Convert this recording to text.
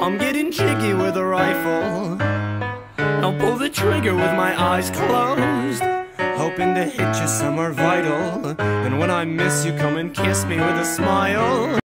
I'm getting jiggy with a rifle. I'll pull the trigger with my eyes closed, hoping to hit you somewhere vital. And when I miss you, come and kiss me with a smile.